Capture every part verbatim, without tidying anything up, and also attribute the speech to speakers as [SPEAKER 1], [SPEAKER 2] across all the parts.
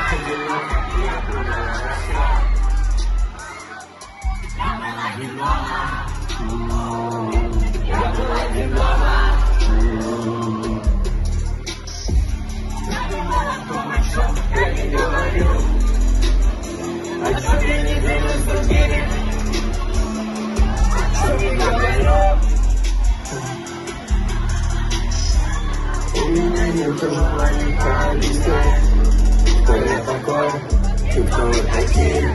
[SPEAKER 1] Тоже планета листья. Кто я такой? И кто вы такие?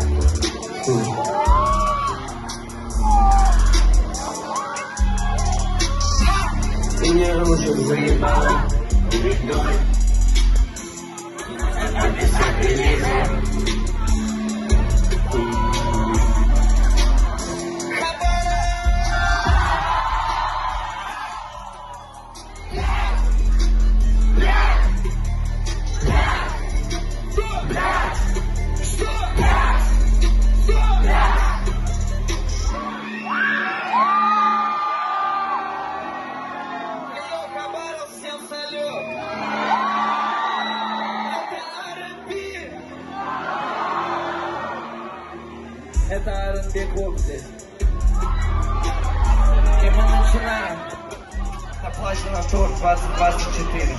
[SPEAKER 1] Меня уже заебало передой.
[SPEAKER 2] Это ар энд би клуб здесь. И мы начинаем на площади на тур двадцать двадцать четыре.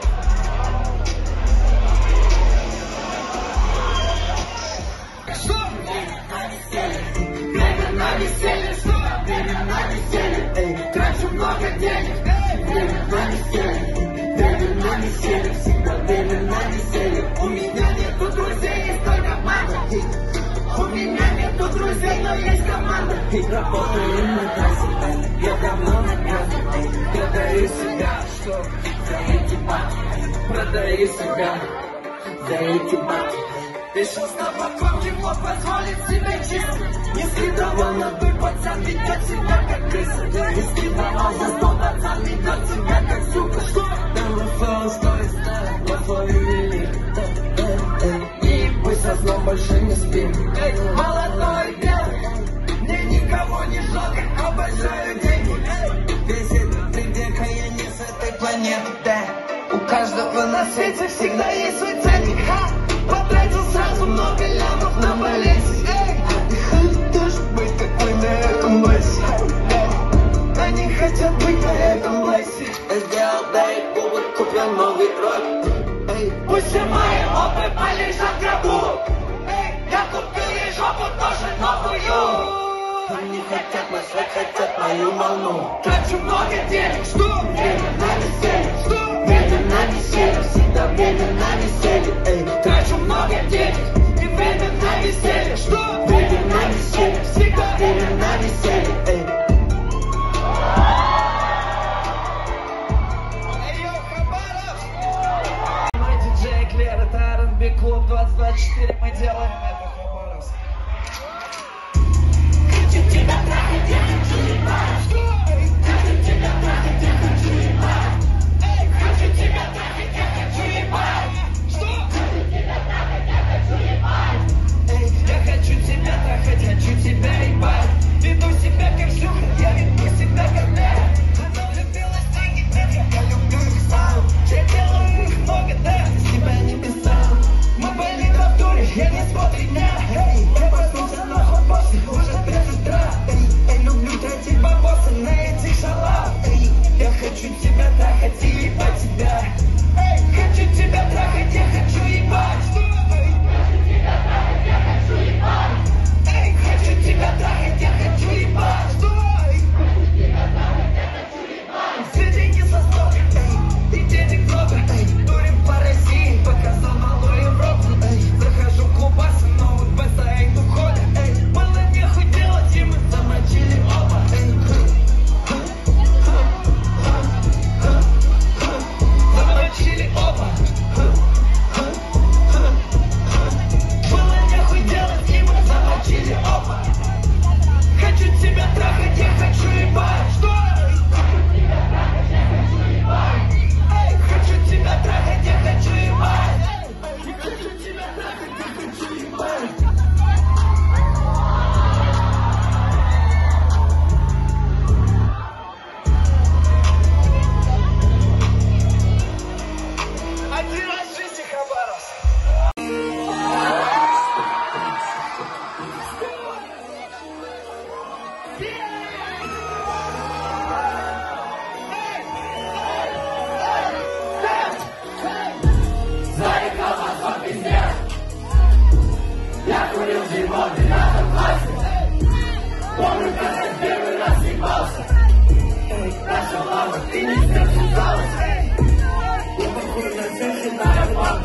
[SPEAKER 3] Время на веселье, что? Время на веселье, эй, трачу много денег. Время на веселье, время на веселье, всегда время на веселье. У меня нету друзей, есть только мама. У меня нету друзей, но есть команда.
[SPEAKER 2] И работаю на газе, я давно на газе. Продаю себя, что? За эти бабки. Продаю себя за эти бабки.
[SPEAKER 3] Решил с табаком, не мог позволить себе чисто. Не следовал на дуй, пацан ведет себя как крыса. Не следовал за сто, пацан ведет себя как сука. Что?
[SPEAKER 2] Там условно стоит старым, по условию велик. И пусть со сном больше не спим.
[SPEAKER 3] Эй, молодой белый, мне никого не жалко, обожаю деньги.
[SPEAKER 2] Весь этот придека я не с этой планеты, да.
[SPEAKER 3] У каждого на свете всегда есть свой ценник. Потратил сразу много лямов на болезнь. Хочешь быть как мы на этом лесе? Они хотят быть на этом лесе.
[SPEAKER 2] Сделал дейт, повод, купил новый трек.
[SPEAKER 3] Пусть все мои опы полежат в гробу. Я купил ей жопу тоже новую.
[SPEAKER 2] Они хотят наш рэп, хотят мою волну.
[SPEAKER 3] Трачу много денег, что?
[SPEAKER 2] Время на веселье,
[SPEAKER 3] Что?
[SPEAKER 2] время на веселье, всегда время на веселье. Эй,
[SPEAKER 3] Трачу много денег и время на веселье. Что?
[SPEAKER 2] время на веселье,
[SPEAKER 3] Всегда
[SPEAKER 2] время на веселье. Эй. Мой диджей Эклер, это ар энд би клуб двадцать двадцать четыре, мы делаем это, Хабаровск.
[SPEAKER 3] хочу тебя трахать, я хочу ебать. Хочу тебя трахать, я хочу ебать. Хочу тебя трахать, я хочу ебать. Что? Хочу тебя трахать, я хочу ебать.
[SPEAKER 2] Эй, я хочу тебя трахать, хочу тебя ебать.
[SPEAKER 3] Веду себя как шлюха, я веду себя как мэр. Она влюбилась в деньги, нет, я люблю их сам. Я делаю их много, да, с тебя не писал. Мы были в натуре, я не смотрю на. Эй, я проснулся нахуй после, уже без утра. Эй, я люблю тратить бабосы на этих шалах. Эй, я хочу тебя трахать и ебать тебя. Эй, хочу тебя трахать, я хочу ебать. Хочу тебя трахать, я хочу ебать. Эй, хочу тебя трахать, я хочу ебать. Стой! Хочу тебя трахать, я хочу ебать. Все деньги со стола, эй, и денег много, эй. Турим по России, показал малую Европу, эй. Захожу в клуб
[SPEAKER 2] Помню, когда первый раз ебался. Эй, наша мама, ты не связалась. Я похож на все, считаю маму.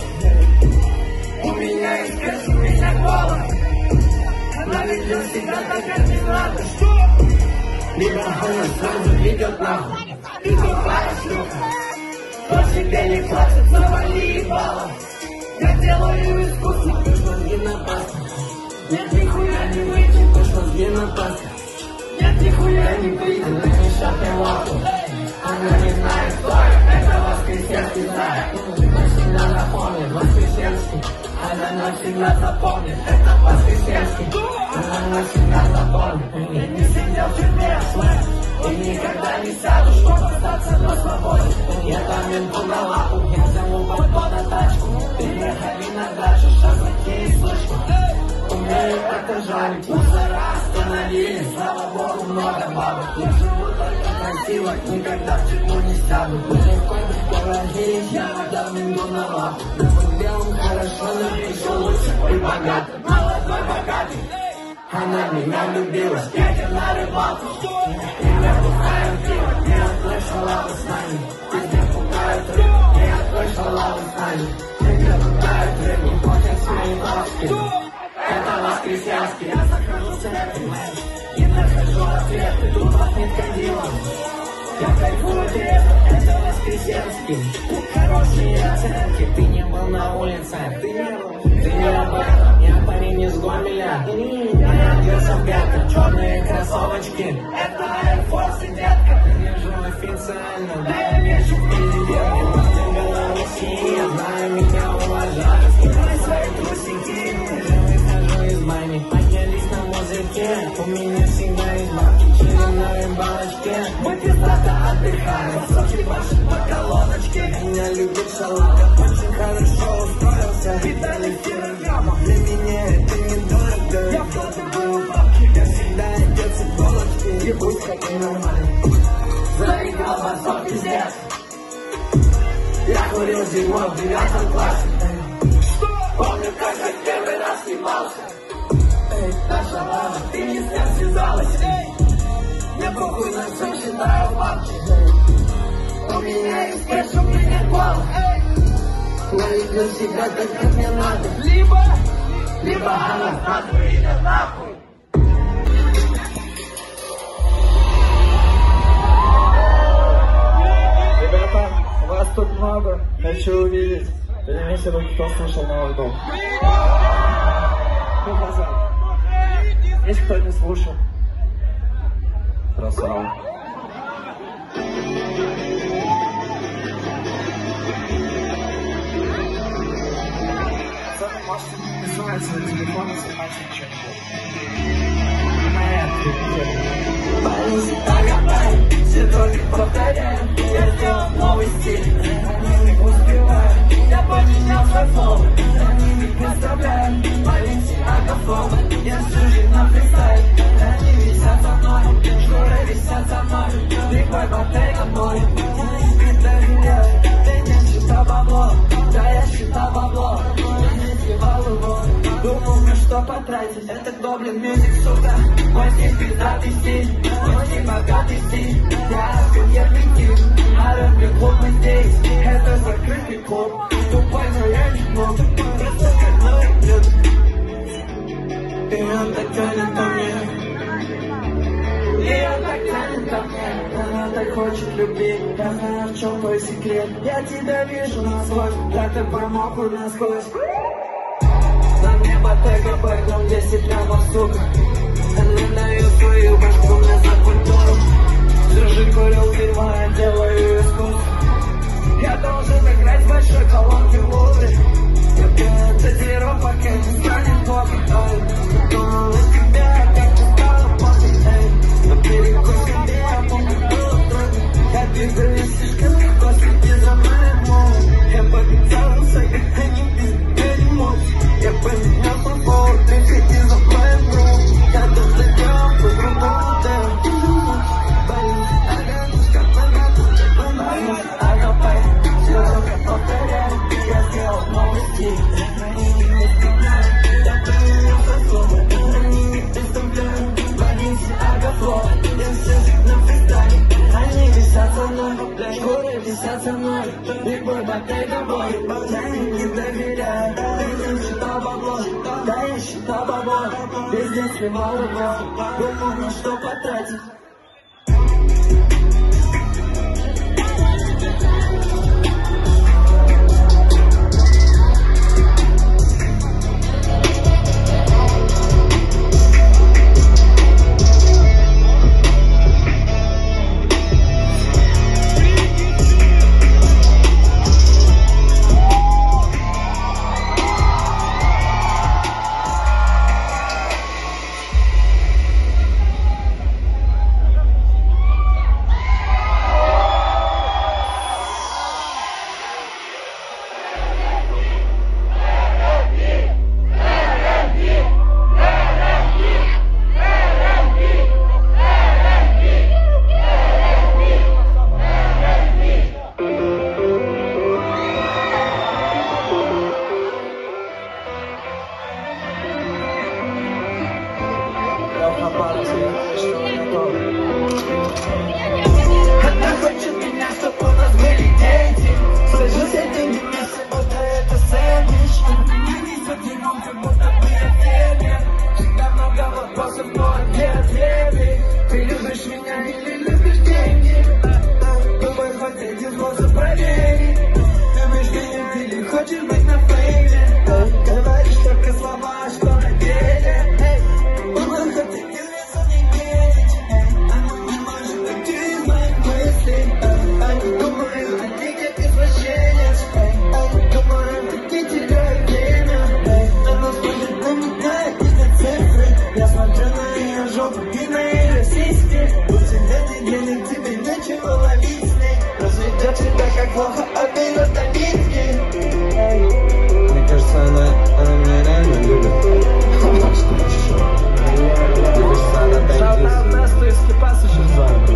[SPEAKER 2] У меня есть кэш, у меня голова. Она ведет себя так, как не надо. Либо она сразу ведет нахуй. И тупая шлюха. Кто тебе не платит, завали ебало. Я делаю искусство, вышло в напаска. Нет, нихуя не выйти, вышло в напаска. Нет, нихуя не выйти, она не шапай лапу. Она не знает, кто я, это Воскресенский знает. Навсегда запомнит, Воскресенский. Она навсегда запомнит, это Воскресенский. Она навсегда запомнит. Я не сидел в тюрьме, и никогда не сяду, чтобы остаться на свободе. Я дам менту на лапу, я взял у подхода тачку. Приехали на дачу, шашлыки и слышку. Умею это жарить, мусора остановились. Слава богу, много бабок. Я живу только красиво, никогда в тюрьму не сяду. Мы легко договорились, я отдал менту на лапу. В белом хорошо, но еще лучше и богато. Молодой богатый. Она меня влюбилась, едем на рыбалку. Тебя пухают пиво, не отслышала вы с нами. Тебя пухают рыбу, не отслышала вы с нами. Тебя пухают рыбу, хотят свои ласки. Это Воскресенский, я захожу в церковь, и нахожу ответы, тут пахнет кадилом. Я кайфую от этого, это Воскресенский. Тут хорошие оценки, ты не был на улице, ты не был, ты не об этом. Я парень из Гомеля, я оделся в гетто, черные кроссовочки. Это Air Force, детка, ты не жил официально, да я вещи в президенте. Ты Белоруссии, я знаю, меня уважают. Скидывай свои трусики, ты же выхожу из майни. Поднялись на музыке, у меня всегда есть бабки. Чилим на рыбалочке, мы пиздато отдыхаем. Сочи ваши по колоночке. Меня любит шалава, очень хорошо устроился. Виталий килограммов, для меня это недорого. Я просто был в бабке, я всегда одет с иголочки. И будь как и нормально. Заиграл басок, пиздец. Я курил зимой в девятом классе. Помню, как я первый раз ебался. Эй, наша мама, ты не с кем связалась. Эй, мне похуй на все, считаю бабки. У меня есть кэш, у меня голова. Эй, я веду себя так, как мне надо. Либо, либо она нахуй идет нахуй.
[SPEAKER 4] Ребята, вас тут много, хочу увидеть. Поднимите руки, кто слушал новый дом. Кто глаза? Есть кто не слушал? Красава. Пацаны, можете рисовать свои телефоны, снимать ничего.
[SPEAKER 2] Парень, агапай, все только повторяем. Я сделал новый стиль, они не успевают. Я поменял свой флоу, за ними представляю. Парень, агафоба, я всю жизнь на фристайле. Они висят со мной, шкуры висят со мной. Бигбой, Ботега, мой, я их доверяю. Ты не считал бабло, да я считал бабло. Я не сливал его, думал мне что потратить. Это Гоблин Мьюзик, сука, мой стиль пиздатый стиль. Очень богатый стиль, я офигенный тип. А рыбный клуб мы здесь, это закрытый клуб. Тупой, но я не мог, просто как новый блюд. И он так тянет ко мне, и он так тянет ко мне. Она так хочет любить, я знаю, в чем твой секрет. Я тебя вижу насквозь, да ты промокла насквозь. На мне Ботега, бэком десять лямов, сука. Она дает свою башку мне за культуру. Всю жизнь курил дерьмо, я делаю искусство. Я должен играть в большой колонке в Лувре. Я понял татуировок, пока не станет плохо. Думал из тебя, как ты стала после. Но перекусь тебе, я помню, было трудно. Я двигаюсь слишком легко, следи за моим молом. Я потенциался, как они без дерьмо. Я поменял по поводу, ты следи за моим бро. Я тут летел, по-другому ты. Боюсь, агатушка, агатушка, боюсь, агапай. Все только повторяю,
[SPEAKER 3] И бормотай домой. Я им не доверяю, я не считал бабло. Да, я считал бабло, везде сливал его. Думал, на что потратить.
[SPEAKER 2] Она хочет меня, чтоб у нас были дети. Сложу все деньги вместе, будто это сэндвич. Меня несет дерьмом, как будто бы я фермер. Всегда много вопросов, но ответ верный. Ты любишь меня или любишь деньги? Думаю, хоть один способ проверить. Любишь меня или хочешь быть на фейме? Говоришь только слова, что на деле. Думаю, хоть один весел не верить. Оно не может быть из моих мыслей. Думаю, а ты как извращенец. Думаю, а ты теряешь время. Она смотрит на меня и на цифры. Я смотрю на ее жопу и на ее сиськи. У тебя нет денег, тебе нечего ловить с ней. Разведет тебя как плохо, а берет добитки.
[SPEAKER 4] Мне кажется, она, она меня реально любит. Шаут-аут Насту из Скипас еще с вами.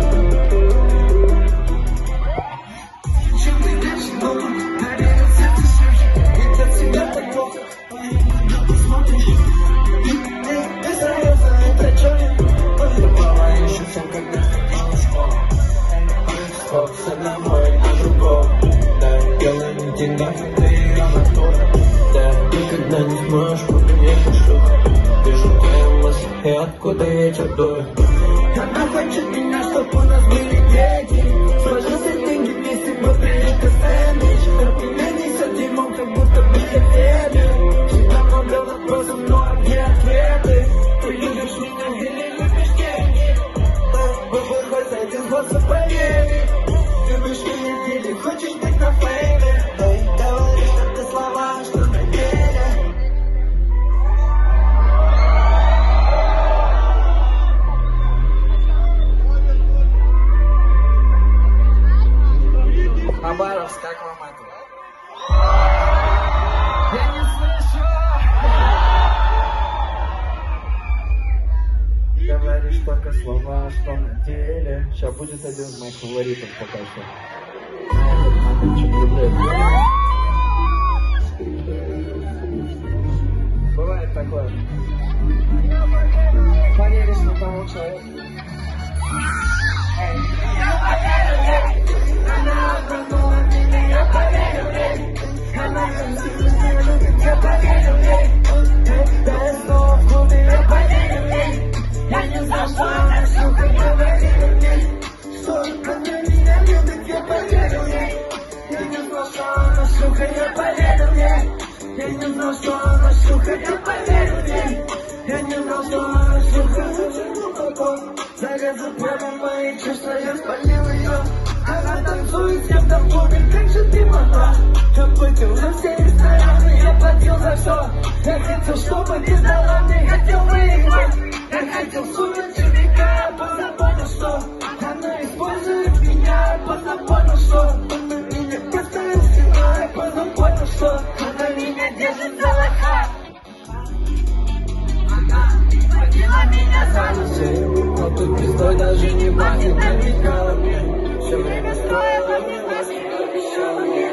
[SPEAKER 2] Чем ты дальше дома, наверное, сердце шире. Ведь от себя так плохо, поэтому посмотришь. Ты, ты серьезно, это чё ли? Попала еще всем, когда стала школа. Скоп с одного и на другого. Да, дело не в деньгах, это ее натура. Да, никогда не сможешь поменять штуку. Вижу твои мысли, и откуда ветер дует. Она хочет меня, чтоб у нас были дети. Сложился деньги вместе, будто это сэндвич. От меня несет дерьмом, как будто бы я фермер. Всегда много вопросов, но где ответы? Ты любишь меня или любишь деньги? Выбор хоть один способ проверить. Любишь меня или хочешь быть на фейме? Говоришь только слова, что на деле.
[SPEAKER 4] Хабаровск, как вам это?
[SPEAKER 3] Я не слышу.
[SPEAKER 4] Говоришь только слова, что на деле. Сейчас будет один из моих фаворитов пока что. Бывает такое. Поверишь на того человека.
[SPEAKER 2] Она обманула меня, я поверил ей. Она меня любит, я поверил ей. Да я снова в клубе, я поверил ей. Я не знал, что она шлюха, я поверил ей. Что она меня любит, я поверил ей. Я не знал, что она шлюха, я поверил ей. Я не знал, что она шлюха, я поверил ей. Я не знал, что она шлюха, зарезал прямо мои чувства, я спалил ее. Она танцует с кем-то в клубе, как же ты могла? Я платил за все рестораны, я платил за все. Я хотел, чтобы ты дала мне, хотел выиграть. Я хотел сунуть червяка, а поздно понял, что она использует меня, а поздно понял, что она меня поставил себя, а поздно понял, что она меня держит за лоха. Она водила меня за нос,
[SPEAKER 4] Но тут пиздой даже не пахнет, намекала мне. Все время
[SPEAKER 2] строила мне ласки, обещала мне.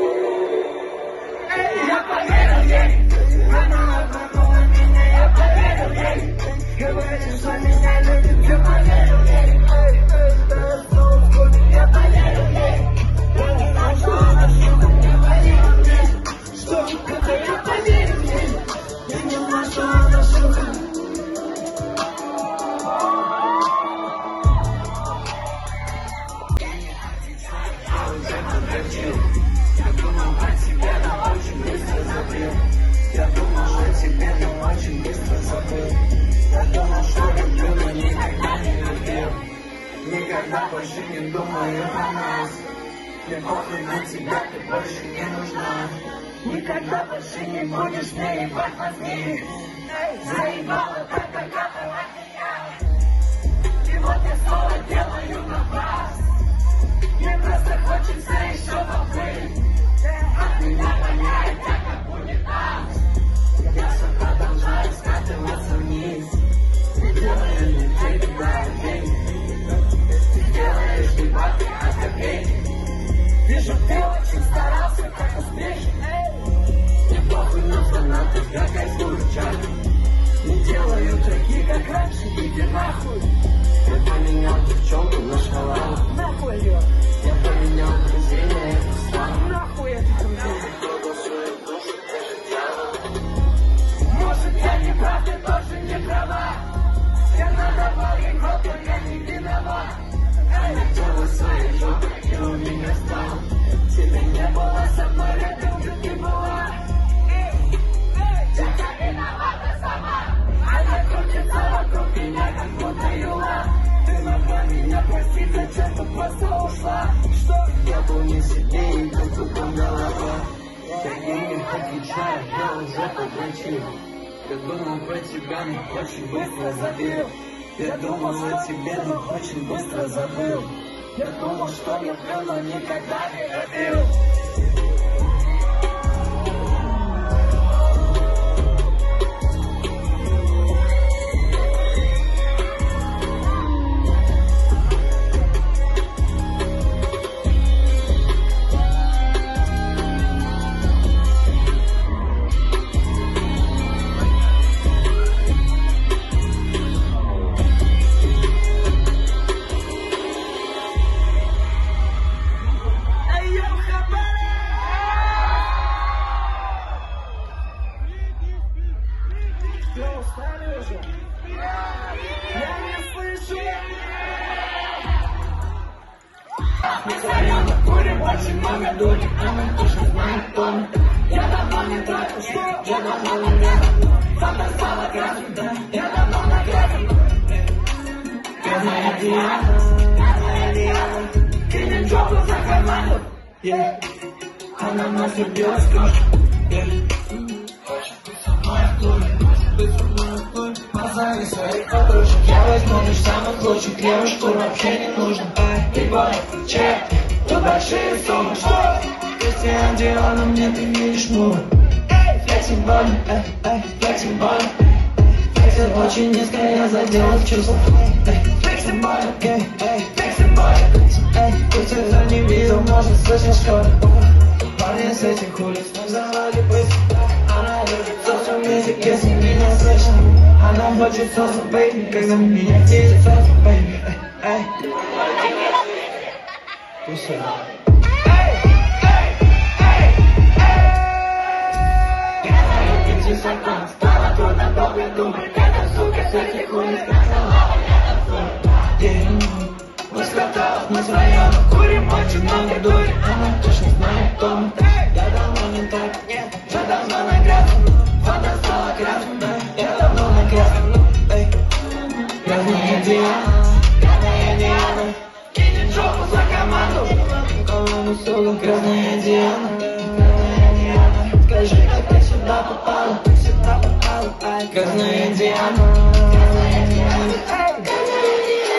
[SPEAKER 2] Я поверил ей, она обманула меня, я поверил ей. Говорит, что меня любит, я поверил ей. Я снова в клубе, я поверил ей. Я не знал, что она Никогда больше не думаю про нас. Мне похуй на тебя, ты больше не нужна. Никогда больше не будешь мне ебать мозги. Заебала так, как капала меня. И вот я снова делаю на вас. Мне просто хочется еще побыть. От меня воняет так, как унитаз. Я все продолжаю скатываться вниз. Делаю людей туда день. Ты делаешь дебаты от копейки. Вижу, ты очень старался, как успешен. Мне похуй на фанатов, я кайфую в чате. Не делаю такие, как раньше, иди нахуй. Я поменял девчонку на шалаву. Нахуй ее. Я поменял друзей на эту славу. Нахуй этих друзей. Продал свою душу, даже дьявол. Может, я не прав, ты тоже не права. Я надавал ей в рот, но я не виноват. Я делал своей жопой, и у меня стал. Тебя не было со мной рядом, где ты была. Я виновата сама. Она крутится вокруг меня, как будто юла. Ты могла меня простить, зачем ты просто ушла? Что? Я был не себе, и тут кругом голова. Я ей не отвечаю, я уже подрочил. Я думал про тебя, но очень быстро забил. Я думал о тебе, но очень быстро забыл. Я думал, что люблю, но никогда не любил. Очень много дури, а мы точно знаем, кто мы. Я давно не трачу, что я давно не метр. Фото стала грязью, да, я давно нагрязен. Грязная Диана, грязная Диана. Кинем жопу за команду, yeah. Она нас любила с кошек, yeah. Хочет быть со мной актуален, хочет быть со мной актуален. Позови своих подружек, я возьму лишь самых лучших. Девушку вообще не нужно, ай, и бой, чек. Тут большие суммы, что? Кристиан Диана, мне ты видишь мувы. Флексибольно, эй, эй, флексибольно. Флексит очень низко, я задел их чувства. Флексибольно, эй, эй, флексибольно. Эй, пусть это не видел, может слышать что-то. Парни с этих улиц, мы завали пусть. Она любит соусу мюзик, если меня слышно. Она хочет соусу, бэйби, когда меня видит соусу, бэйби. Эй, эй. Пусть это. Эй, эй, эй, эй. Я знаю, пяти секунд, стало трудно долго думать. Эта сука с этих улиц сказала, мы скаталась, мы с района, курим очень много дури. Она точно знает, кто мы. Я давно не так, нет, я давно нагрязан. Вода стала грязной, я давно нагрязан. Грязная Диана, грязная Диана. Кинет жопу за команду. Команду, сука, грязная Диана. Скажи, как ты сюда попала, ты сюда попала, ай, грязная Диана. Грязная Диана, ай, грязная Диана.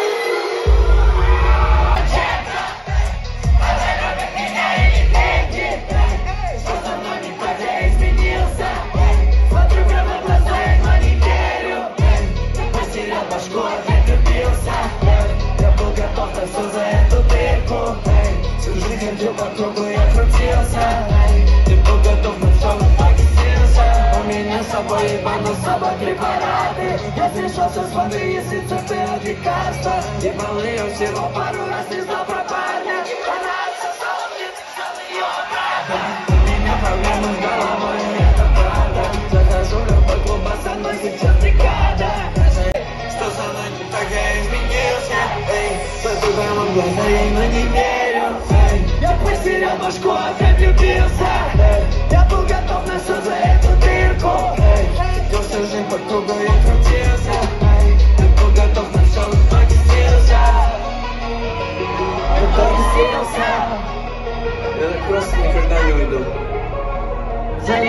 [SPEAKER 2] Все за эту дырку, всю жизнь ходил по кругу, я крутился. Ты был готов на все, но погасился. У меня с собой ебану с собой препараты. Я смешался с воды, если ты от лекарства. Ебал ее всего пару раз, не знал про парня. Она отсосала мне, ты взял ее обратно. У меня проблемы с головой, это правда. Захожу в любой клуб, а со мной сейчас бригада. Что со мной не так, я изменился, эй. Закрываем глаза, я ему не верю, эй. Я потерял башку, опять влюбился, эй. Я был готов на все за эту дырку, эй. Ходил всю жизнь по кругу, я крутился, эй. Ты был готов на все, но погасился.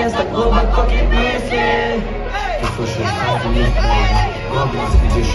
[SPEAKER 3] место глубоких мыслей.
[SPEAKER 1] Ты слышишь, это не правда. Главное, следишь.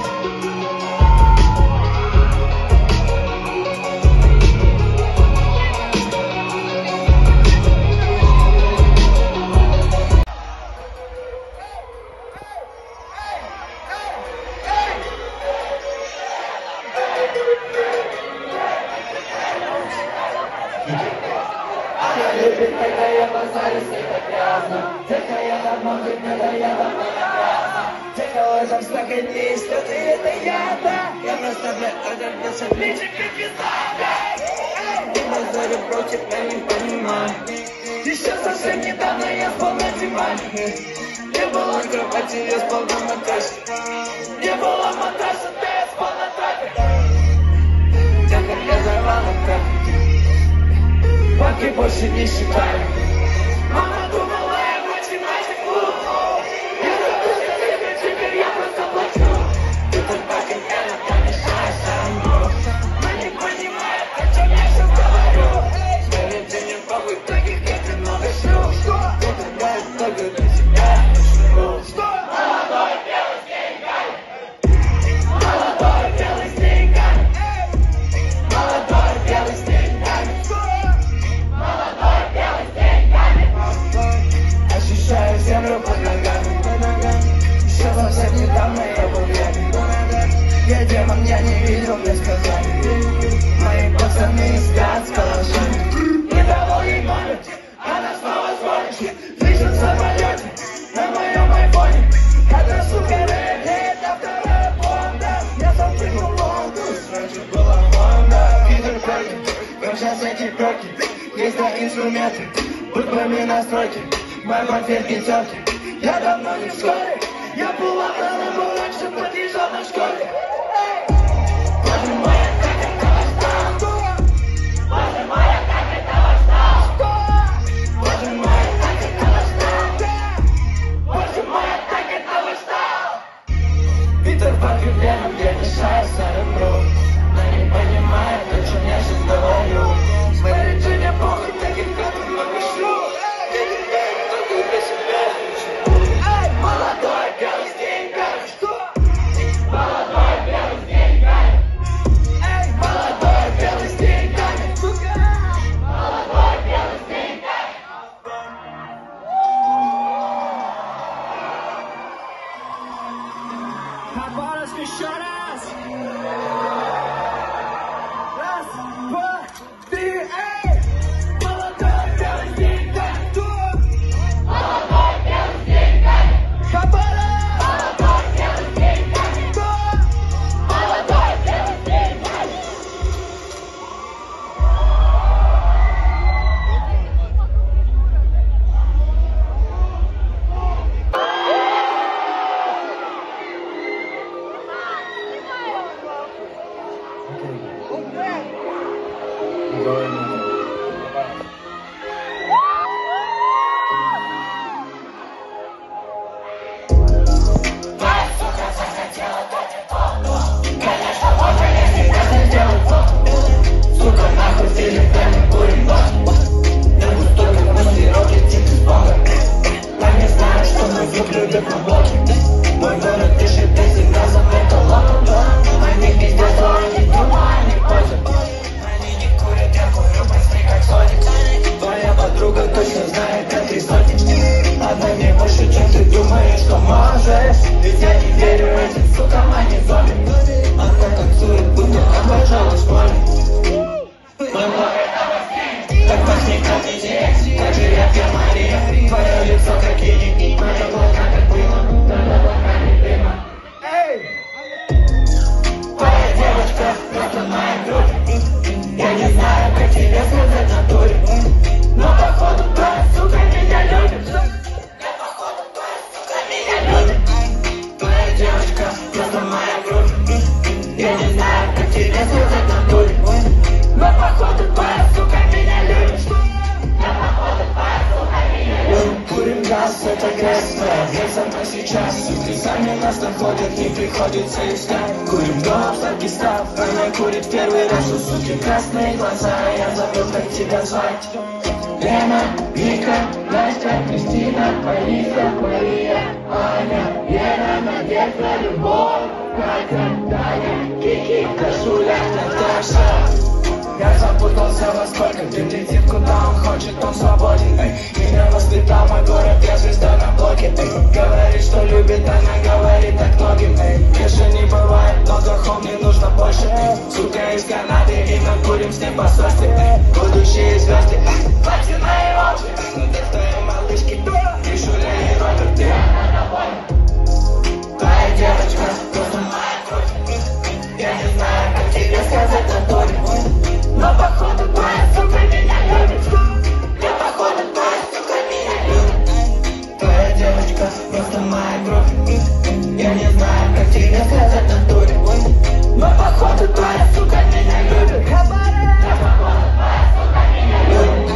[SPEAKER 3] Любит, когда я базарю, с ней так грязно. Тихо я давно, когда я давно грязно. Тихо лазом столько дней, слезы, это я, да. Я просто, бля, одернулся, личик и пизда, бля. И на заре против, я не понимаю. Еще совсем недавно я спал на диване. Не было кровати, я спал на матрасе. Не было матраса, да я спал на трапе. Так как я зарвал на трапе. Бабки больше не считаю. Мама думала, я математику. Я забыл, что тебе, теперь я просто плачу. Ты тут покидала, я мешаю самому. Но не понимаю, о чем я сейчас говорю. Смотри, ты не похуй, таких как ты много шлю. Ты тогда только для себя шлю. Молодой белый с деньгами. Молодой белый с деньгами. Молодой белый с деньгами. Ощущаю землю под ногами. Еще совсем недавно я был бедный. Я демон, я не видел, мне сказали. Мои пацаны спят с калашами. Не давал ей номер, она снова звонит. Лежит в самолете на моем айфоне. Это сука рэп, это вторая бомба. Я сам прыгнул в Лондон, раньше была Honda. Питер Перкин, как сейчас эти перки. Есть на инструменты, буквами настройки. Мой портфель пятерки, я давно не в школе. Я был охраной, был раньше подъезжал на школе. Боже мой, я так этого ждал. Боже мой, я так этого ждал. Боже мой, я так этого ждал. Боже мой, я так этого ждал. Питер Паркер веном, где мешаю серебру. Но не понимает, о чем я сейчас говорю. Смотри, что не похуй, таких как ты много шлю. Молодой белый с деньгами. Молодой белый с деньгами. Молодой белый с деньгами. Молодой белый с деньгами. Хабаровск еще раз. Раз, два, три, эй! Молодой белый с деньгами. Молодой белый с деньгами. Хабаровск! Молодой белый с деньгами. Молодой белый с деньгами. Мой город дышит, ты всегда забыта лапа. Они пиздят, но они дома, они пользуют. Они не курят, я курю быстрее, как Соник. Твоя подруга точно знает, как три сотни. Она не больше, чем ты думаешь, что можешь. Ведь я не верю этим сукам, они зомби. Она танцует, будто обожала в школе. Мой город обострит, так пахнет каждый день. Так же я пья Мария, твое лицо как ини. Моя глаза как было, надо пока не дыма. Твоя девочка просто моя друг. Я не знаю, как тебе сказать в натуре. Но походу твоя сука меня любит. Я походу твоя сука меня любит. Твоя девочка просто моя друг. Я не знаю, как тебе сказать в натуре. Но походу твоя сука меня любит. Я походу твоя сука меня любит. Курим газ, это грязно. Я сама сейчас. Суки сами нас находят, не приходится искать. Курим дома в сладкий став. Она курит первый раз, у суки красные глаза. Я забыл, как тебя звать. Лена, Вика, Настя, Кристина, Алиса, Мария, Аня, Лена, Надежда, Любовь, Катя, Таня, Кики, Кашуля, Наташа. Я запутался во сколько, где летит, куда он хочет, он свободен, эй. Меня воспитал мой город, я звезда на блоке, эй. Говорит, что любит, она говорит так многим, эй. Больше не бывает, но духов мне нужно больше, эй. Сука из Канады, и мы курим с ним по состе, эй. Будущие звезды, эй. Платиновые волчи, эй. Ну ты твои малышки, Кишуля и Роберт, ты. Твоя девочка, просто моя кровь. Я не знаю, как тебе сказать на торе. Но походу твоя сука меня любит. Я походу твоя сука меня любит. Твоя девочка просто моя кровь. Я не знаю, как тебе сказать на туре. Но походу твоя сука меня любит. Я походу твоя сука меня любит.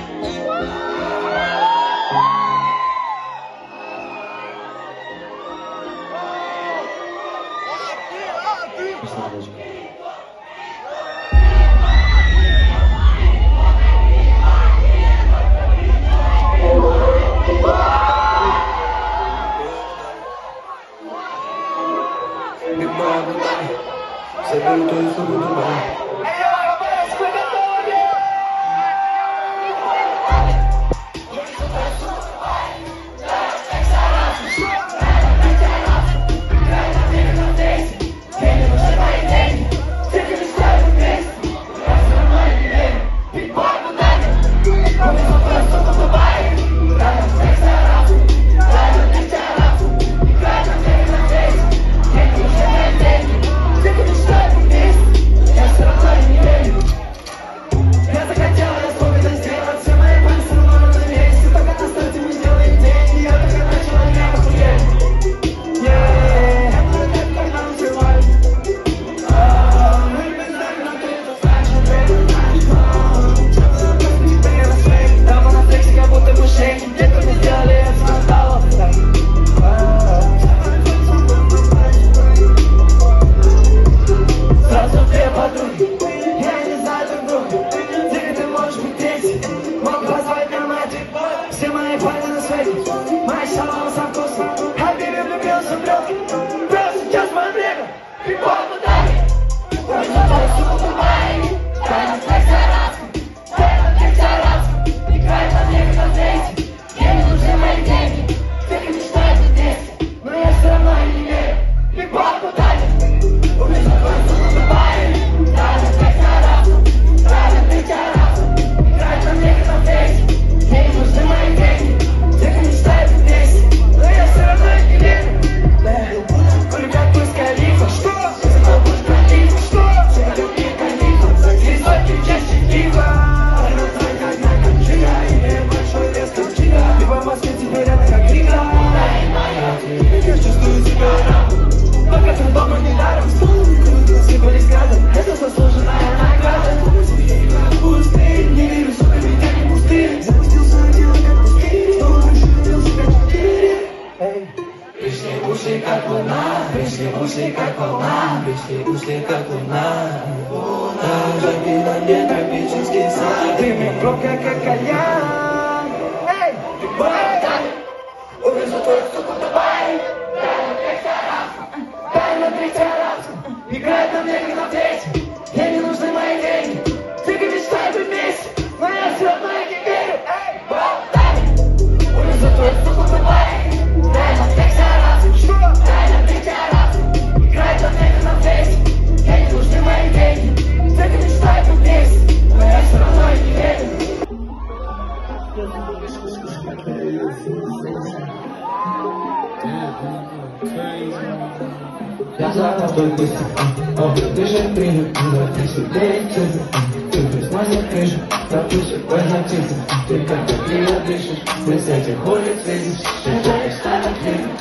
[SPEAKER 2] Я золотой гостик, о, ты же принял, ты сюда чудо, ты признался крышу, пропущу позначиться, ты как ты дышишь, ты с этих улиц видишь, ты же станет видно.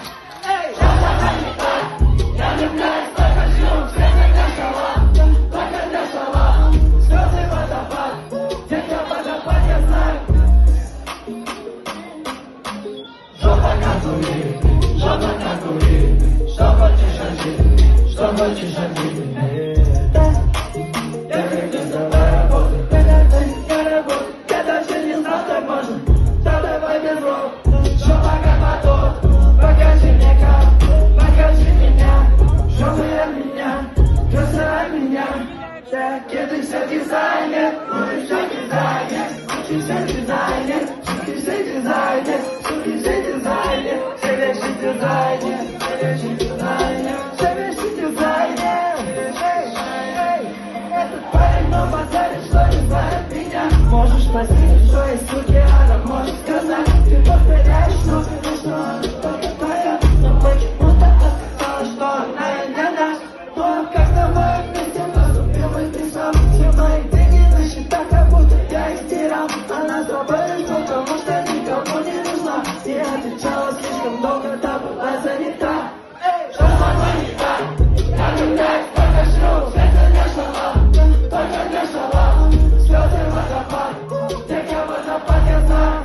[SPEAKER 2] Я влюбляюсь, только жду, все на шала, только для шала, слезы водопад, где-то водопад я знаю. Жопа как курит, жопа как курит, что хочешь от жизни, что хочешь от жизни. Я хочу с тобой работать, я работаю, я даже не знал,
[SPEAKER 3] и отвечала слишком долго, та была занята. Что со мной не так? Я влюбляюсь, только шлю, это не слова, только не слова. Слезы водопад, где я водопад, я знаю.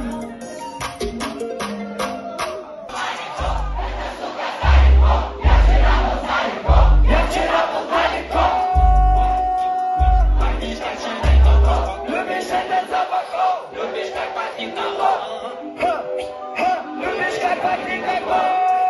[SPEAKER 3] Я вчера был далеко. Пахнешь как чайный коко. Любишь этот запах, любишь как пахнет налог. Любишь как пахнет коко.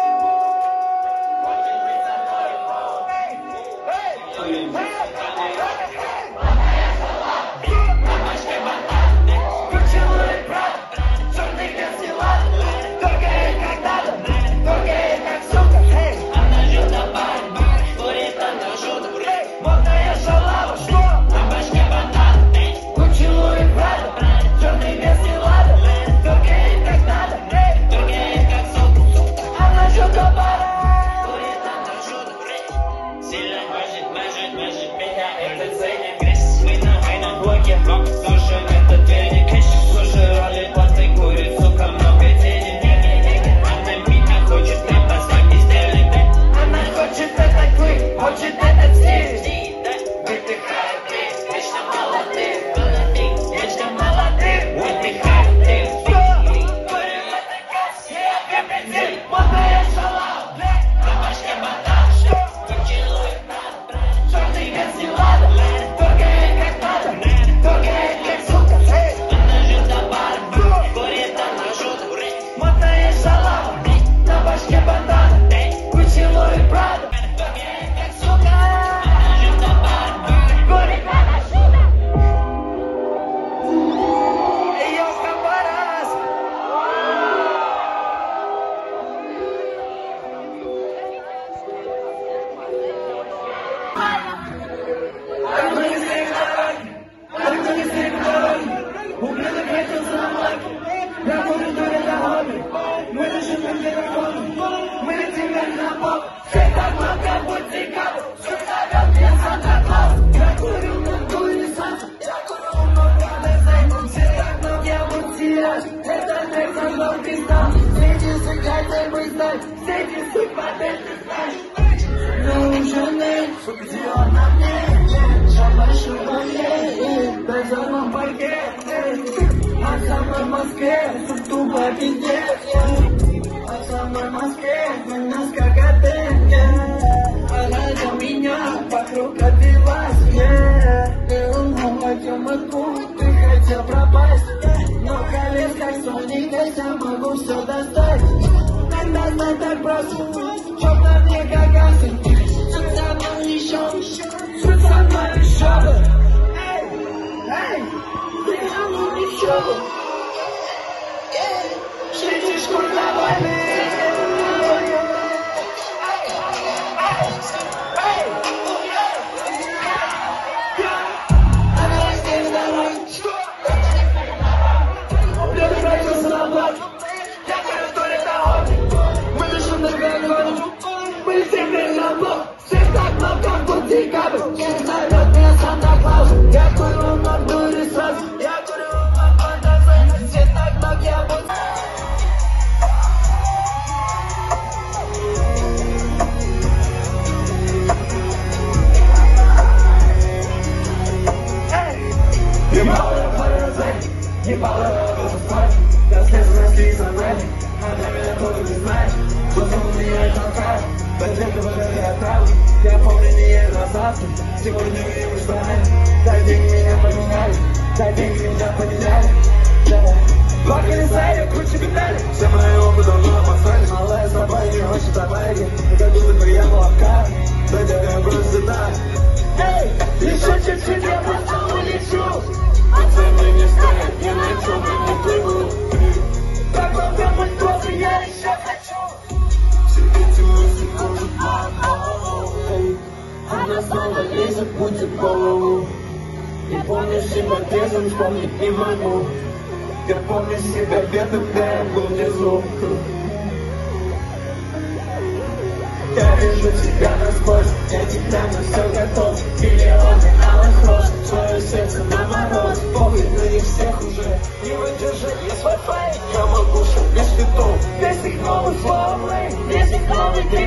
[SPEAKER 2] Я вижу тебя насквозь, я тебя на все готов. Миллионы алых роз, твое сердце на мороз. Похуй на них всех уже, не выдержит, есть Wi-Fi. Я могу, без цветов.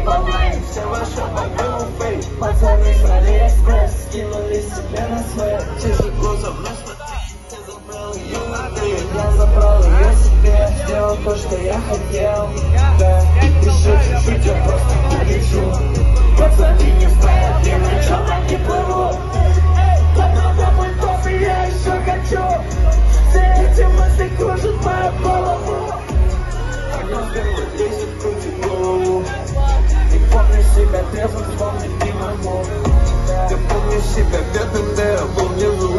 [SPEAKER 3] полы, все ваши по-моему фейк. Пацаны с Алиэкспресс скинули себе на свет. Тяжело за мной смотреть, я забрал ее на ты. Я забрал ее себе, сделал то, что я хотел. Да, еще чуть-чуть, я просто полечу. Пацаны не стоят, ни на чем они плывут. Так много пультов, и я еще хочу. Все эти мысли кружат мою голову. Лезет, крутит голову. И помню себя трезвым, вспомнить не могу. Я помню себя бедным, да я был внизу.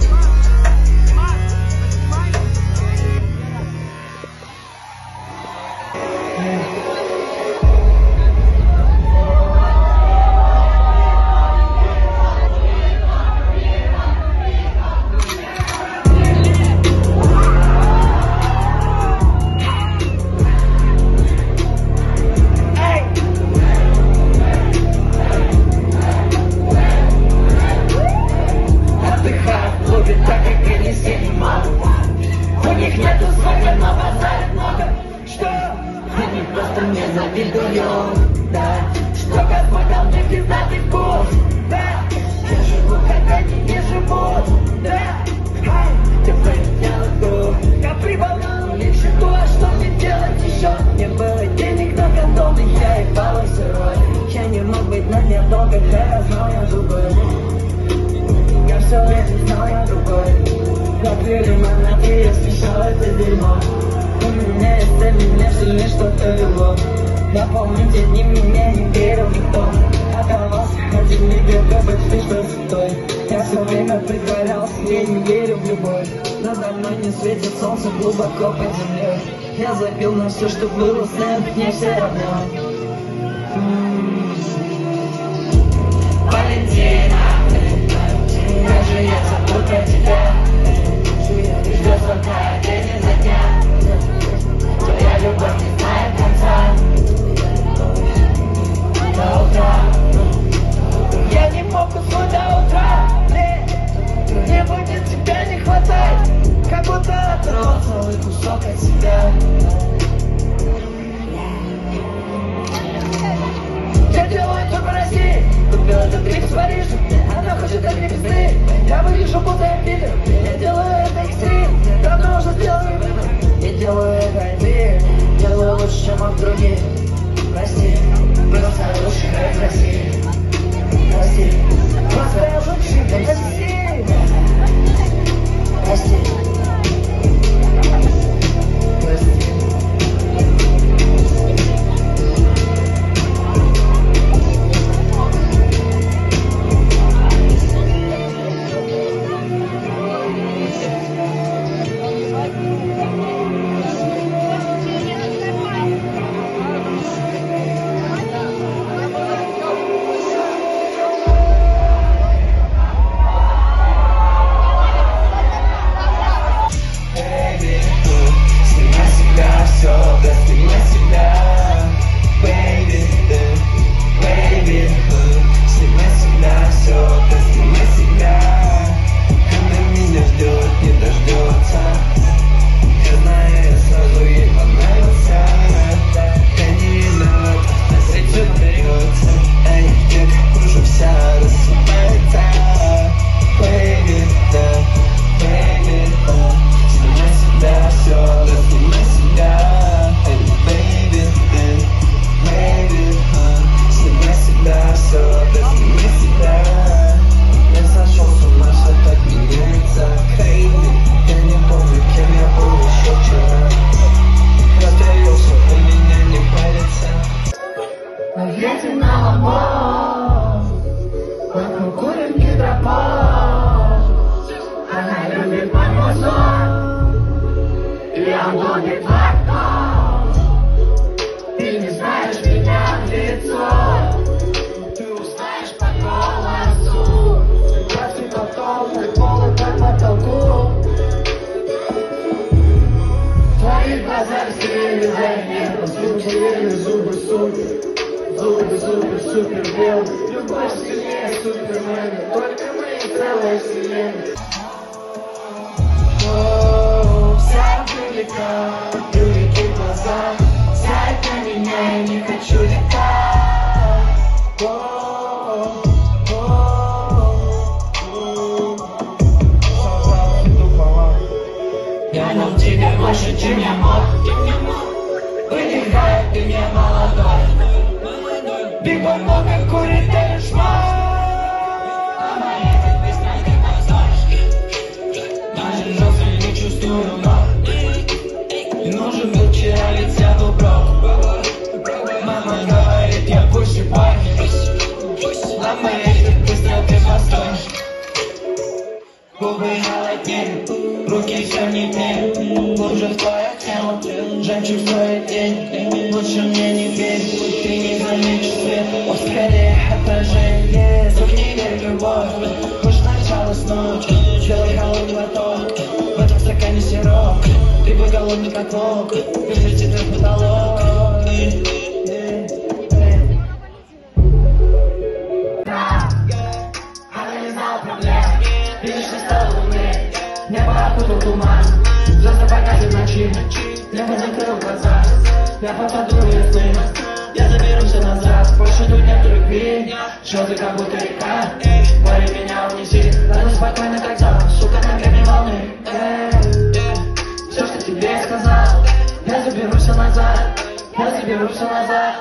[SPEAKER 3] Да, что как могал мне пиздатый вкус. Да, я живу, как они не живут. Да, ты полетела в дух. Я прибавлял лишь то, что мне делать еще. Не было денег на гондоны, я ебала сырой. Я не мог быть на дне долго, хотя я знал, я другой. Я все время знал, я другой. Как видимо, на ты, я смешал это дерьмо. У меня есть цель, меня все лишь что-то вело. Напомните, ни меня не верил никто. Оторвался один миг, как бы ты что святой. Я все время притворялся, я не верю в любовь. Надо мной не светит солнце глубоко под землей. Я забил на все, что было с ним, мне все равно. Валентина, даже я забыл про тебя. Ждет звонка день изо дня. Твоя любовь не знает конца. До утра. Я не мог уснуть до утра. Мне будет тебя не хватать. Как будто оторвал целый кусок от себя. Я делаю это в России. Купил этот трик в Париже. Она хочет от пизды. Я выгляжу, будто я пидор. Я делаю это экстрим. Давно уже сделаю это. Я делаю это один. Делаю лучше, чем от других. Прости, просто лучше из России. Прости, просто я лучше из России. Прости. Прости. Зубы, зубы, супер белый. Любовь сильнее супермена. Только мы и целая вселенная. Оу, вся велика, великие глаза. Сядь на меня, я не хочу летать. Ты мне мог, выдыхай, ты мне молодой. Биг-бой много курит, ты шмот. А моей ты быстро не позоришь. Даже жестко не чувствую ног. И нужен был вчера, ведь я был брок. Мама говорит, я пуще бой. На моей ты быстро ты построишь. Губы холоднее, руки все не те. Глубже в твое тело, жемчуг стоит день. Лучше мне не верь, ты не заметишь свет. О, скорее отражение, звук не верь в любовь. Хочешь начало снова, сделай холодный глоток. В этом стакане сироп, ты бы голодный как волк. Выжите твой потолок. Небо окутал туман, звезды погасят ночи. Небо закрыл глаза, я попаду в сны. Я заберусь назад, больше тут нет любви. Желтый как будто река, море меня унеси. Надо спокойно как зал, сука на гребне волны. Все, что тебе сказал, я заберусь назад, я заберусь назад.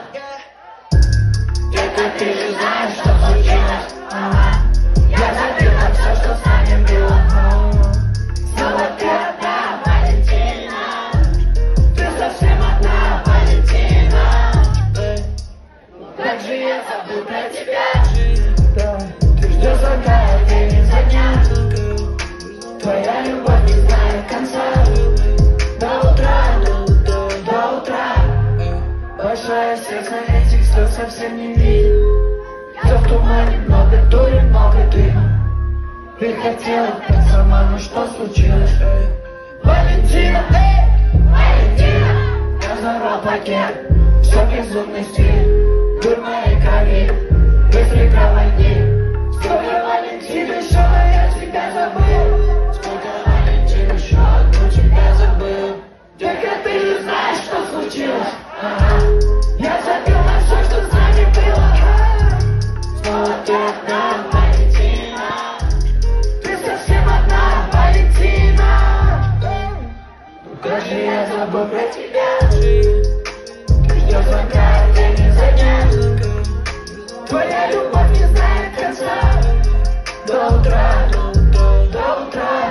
[SPEAKER 3] Это ты же знаешь, что случилось. Ага. Я забила все, что с нами было. Снова ты одна, Валентина. Ты совсем одна, Валентина. Как же я забыл про тебя. Ты ждешь звонка, ты не звонят. Твоя любовь не знает конца. До утра, до утра. Большое сердце этих слез совсем не видит. Все в тумане, много дури, много дыма. Ты хотела быть сама, но что случилось? Валентина, эй, Валентина. Я взорвал пакет, все безумный стиль. Дурная крови, быстрый проводи. Сколько Валентин еще, я тебя забыл. Сколько Валентин еще, одну тебя забыл. Только ты же знаешь, что случилось. Ага. Я забил на все, что с нами было. Снова ты одна, Валентина. Ты совсем одна, Валентина. Как же я забыл про тебя. Ты ждешь звонка, ты не занят. Твоя любовь не знает конца. До утра, до утра.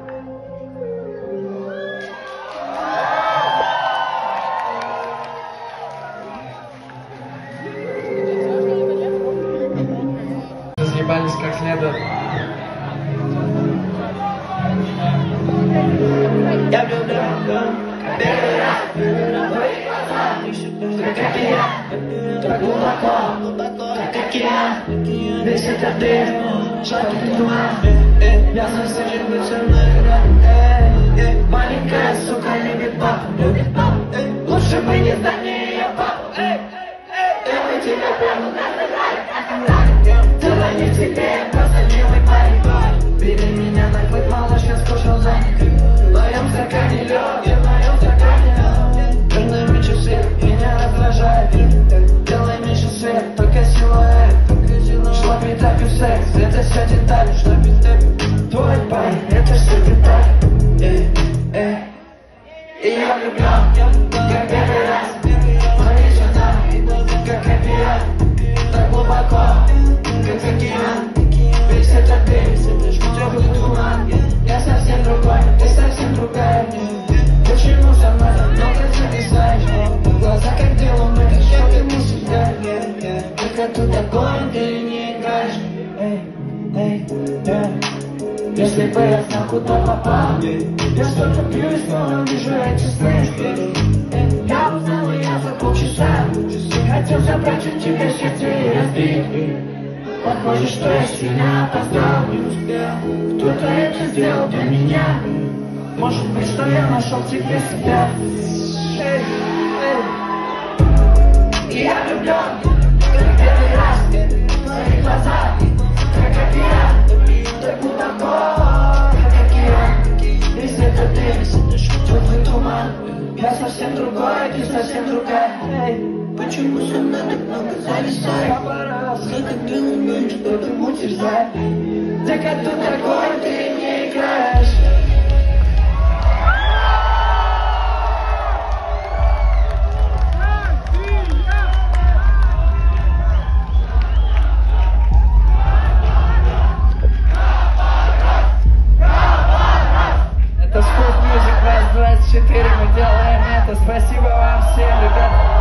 [SPEAKER 4] Разъебались как следует.
[SPEAKER 3] Я влюблен, первый раз в твои глаза. Как и я, так глубоко, как океан. Весь этот дым, жаркий туман. Я совсем не влюблен. Маленькая сука любит папу. Лучше бы не знать ее папу. Я бы тебя прямо надо. Дело не в тебе, просто милый парень. Бери меня на клык, малыш, я скушал за них. В моем стакане лед, в моем стакане лед. Черные мечи свет меня раздражает. Делай меньше свет, только силуэт. Шла петапью секс, это все детали. Твой парень, это все детали. И я влюблен, как первый раз. Смотри сюда, как опиат. Так глубоко, как океан. Весь этот дым, теплый туман. Я совсем другой, ты совсем другая. Почему со мной много зависаешь? Глаза как две луны, что ты не всегда. Только тут огонь, ты не играешь. Эй, эй, эй. Если бы я знал, куда попал. Я что-то пью и снова вижу эти сны. Я узнал, и я за полчаса хотел забрать у тебя сердце и разбить. Похоже, что я сильно опоздал. Кто-то это сделал для меня. Может быть, что я нашел тебе себя. Эй, эй. И я влюблен, как первый раз. В твои глаза, как океан. Так глубоко, как океан. Весь этот дым, теплый туман. Я совсем другой, ты совсем другая. Эй. Почему со мной так много зависает? Как ты умеешь, что ты мутишь, да? Так а тут такой ты не играешь. Music, раз, двадцать четыре, мы делаем это. Спасибо вам всем, ребята.